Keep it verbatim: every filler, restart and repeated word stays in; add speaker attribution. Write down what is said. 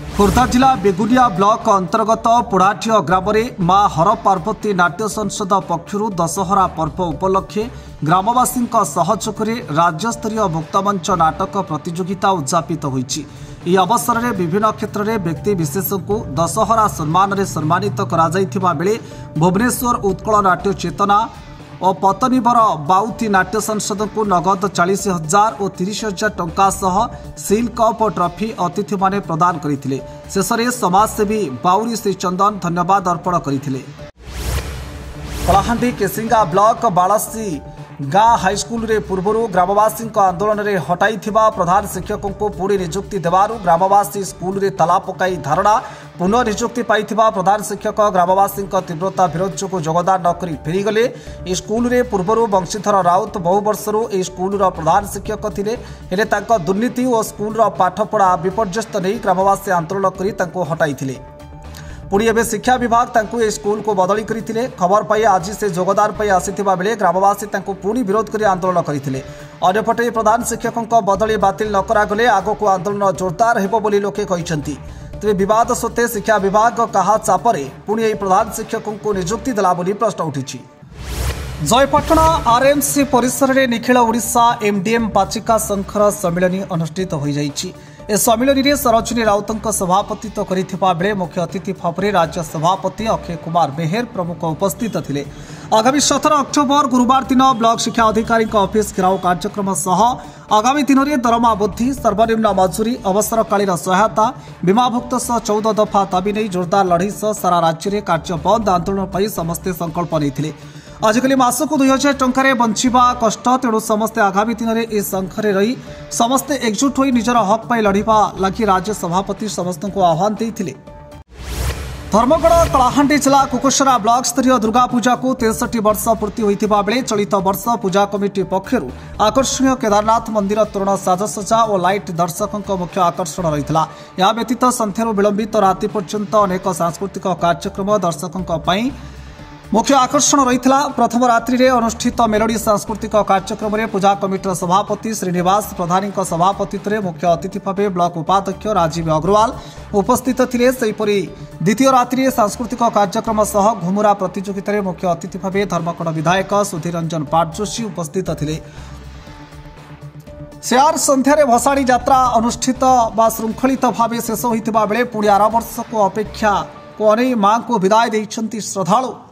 Speaker 1: खोर्धा जिला बेगुनिया ब्लॉक अंतर्गत पोड़ाठिया ग्राम में मां हर पार्वती नाट्य संसद पक्षर दशहरा पर्व उपलक्षे ग्रामवासी सहयोग में राज्यस्तरीय मुक्तमंच नाटक प्रतियोगिता उद्यापित होईछि। यह अवसर में विभिन्न क्षेत्र में व्यक्ति विशेष को दशहरा सम्मान में सम्मानित करा जायथिबा बेले भुवनेश्वर उत्कल नाट्य चेतना और पतनीवर बाउती नाट्य संसद को नगद चालीस हजार और तीस हजार टंका सह सिल कप और ट्रॉफी अतिथि माने प्रदान करथिले। शेष में समाजसेवी बाउरी श्री चंदन धन्यवाद अर्पण करथिले। कलाहांडी केसिंगा ब्लॉक बालासी गाँ हाईस्कूल रे पूर्व ग्रामवासी आंदोलन में हटाई प्रधान शिक्षकों को पुणी निजुक्ति देवार ग्रामवासी स्कूल रे ताला पकाई धारणा पुनः निजुक्ति पाई प्रधान शिक्षक ग्रामवासी तीव्रता विरोध जो योगदान नक फेरीगले। स्कूल रे पूर्व बंशीधर राउत बहु वर्षर ए स्कूल प्रधान शिक्षक थे हेले दुर्नीति और स्कूल पाठपढ़ा विपर्यस्त नहीं ग्रामवासी आंदोलन कर हटाई पुणी एवं शिक्षा विभाग तांकु ए स्कूल को बदली करथिले। खबर पाई आज से योगदान पाई आसीथिबा बेले ग्रामवासी तांकु पुणी विरोध कर आंदोलन करथिले। अन्यपटे प्रधान शिक्षकों बदली बातिल न करागले आगको आंदोलन जोरदार हेबो बोली लोके कहिसेंती। तेज विवाद सत्वे शिक्षा विभाग कहा चापरे पुणी ए प्रधान शिक्षकों को निजुक्ति देला बोली प्रश्न उठिछि। जयपाटना आरएमसी परिसर में निखिल ओडिशा एमडीएम पाचिका संघर सम्मिलन अनुष्ठित हो जाइछि। ए सम्मिलन में सरोजिनी राउतों सभापतित्व करथिबा बेले मुख्य अतिथि भाव में राज्य सभापति अक्षय कुमार मेहर प्रमुख उपस्थित थिले। आगामी सत्रह अक्टोबर गुरुवार दिन ब्लॉक शिक्षा अधिकारी ऑफिस घेराव कार्यक्रम सह आगामी दिन में दरमा वृद्धि सर्वनिम्न मजूरी अवसरकालीन सहायता बीमाभुक्त सह चौदह दफा दाबी नहीं जोरदार लड़ई सह सारा राज्य में कार्य बंद आंदोलन पर समस्ते संकल्प नहीं। आजिकल मासक दुई हजार टंकार बंचा कष्ट तेणु समस्ते आगामी दिन में ए संघरे रही समस्ते एकजुट हो निजर हक पाई लड़िबा लगी राज्य सभापति समस्त को आह्वान देते। धर्मगढ़ कलाहांडी जिला कुकुसरा ब्लॉक स्तरीय दुर्गा पूजा को तेसठ वर्ष पूर्ति होता बेले चलित वर्ष पूजा कमिटी पक्षर आकर्षणीय केदारनाथ मंदिर तोरण साजसजा और लाइट दर्शकों मुख्य आकर्षण रही है। यह व्यतीत संध्यार विलंबित राति पर्यंत अनेक सांस्कृतिक कार्यक्रम दर्शकों मुख्य आकर्षण रही। प्रथम रात्रि रे अनुष्ठित मेलोडी सांस्कृतिक कार्यक्रम में पूजा कमिटर सभापति श्रीनिवास प्रधानी सभापतित्व में मुख्य अतिथि भाव ब्लॉक उपाध्यक्ष राजीव अग्रवाल उपस्थित थे। सेहीपरि द्वितीय रात्रि सांस्कृतिक कार्यक्रम सह घुमुरा प्रतियोगिता में मुख्य अतिथि भाव धर्मगढ़ विधायक सुधीर रंजन पाटजोशी उपस्थित थे। शेयर संध्यारे भसाणी यात्रा अनुष्ठित बा श्रृंखलित भाव शेष होता बेले पुणी आर वर्ष को अपेक्षा को अनेक मां को विदाय देइछंती श्रद्धालु।